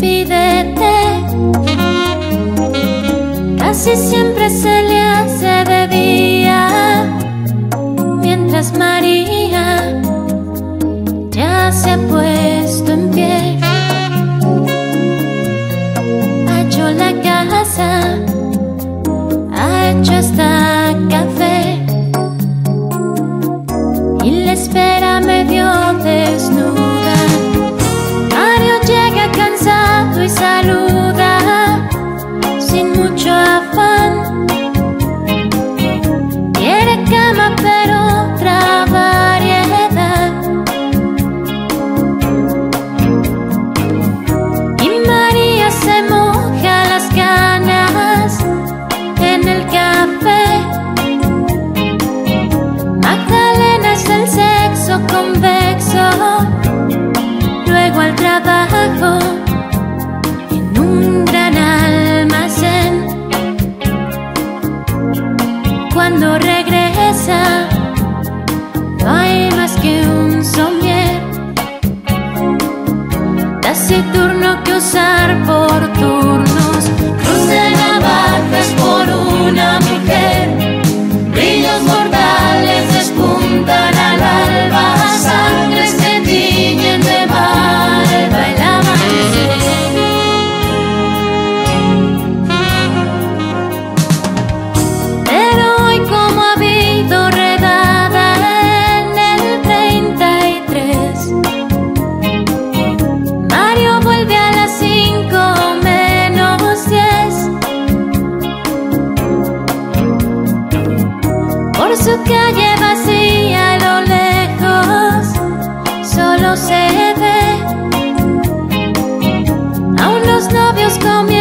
despídete. Casi siempre se le hace de día, mientras María ya se ha puesto en pie. Ha hecho la casa, ha hecho hasta café y la espera medio desnuda. Mario llega cansado y saluda sin mucho afán. Quiere cama pero otra variedad. Y María se moja las canas en el café. Magdalena es el sexo convexo. Luego al trabajo en un gran almacén. Cuando regresa no hay más que un somier. Taciturno que usar por turnos. Cruz de navajas por una mujer. Brillos mortales despuntan al alba. Sangres que tiñen de malva el amanecer. Pero hoy, como ha habido redada en el 33, Mario vuelve a las 5 menos 10. Por su calle vacía a lo lejos solo se ve a unos novios comiendo